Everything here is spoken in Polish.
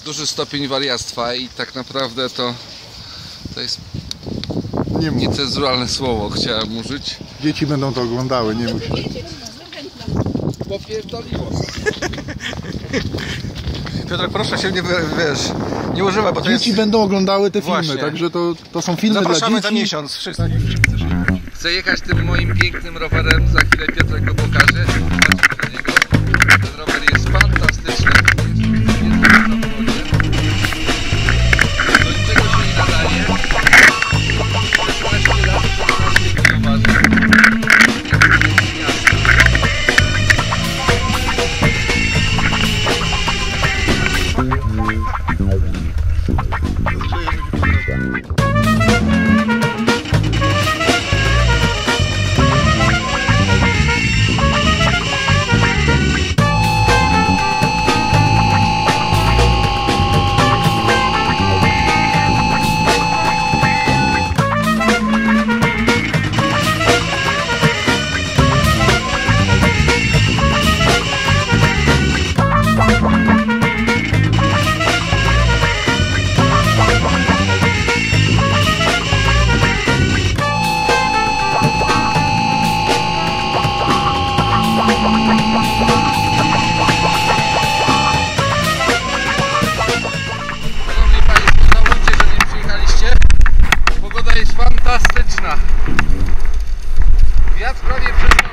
duży stopień wariactwa i tak naprawdę to jest niecenzuralne słowo, chciałem użyć. Dzieci będą to oglądały, nie musisz. Popierdoliło. Piotr, proszę się nie używaj, bo to Dzieci będą oglądały te filmy, Właśnie. także to są filmy dla Zapraszamy dzieci. za miesiąc wszystkich. Chcę jechać tym moim pięknym rowerem, za chwilę Piotrek go pokaże. Patrzmy na niego. Ten rower jest fantastyczny. Do niczego się nie nadaje. 16 lat, 16 towarzy. Pogoda jest fantastyczna. Wiatr prawie przestał.